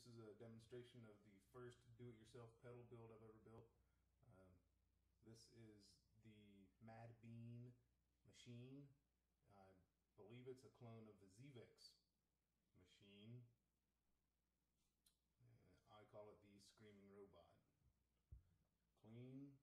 This is a demonstration of the first do-it-yourself pedal build I've ever built. This is the Madbean Machine. I believe it's a clone of the ZVEX Machine. I call it the Screaming Robot. Clean.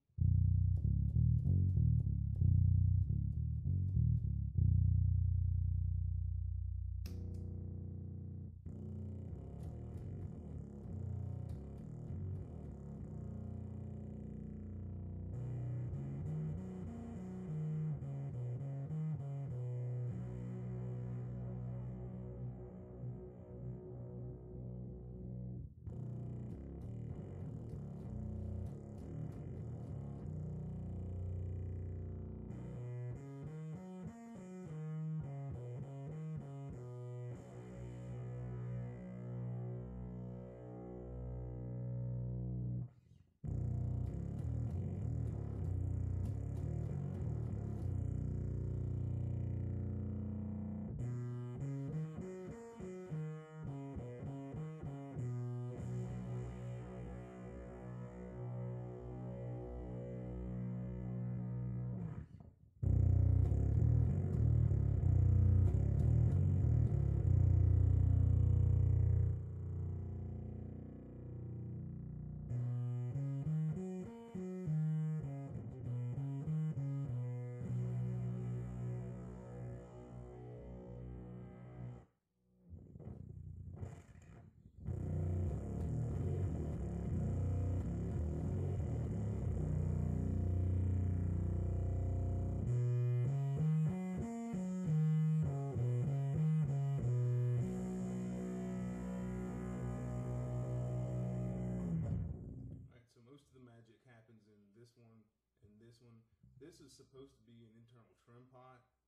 So most of the magic happens in this one and this one. This is supposed to be an internal trim pot.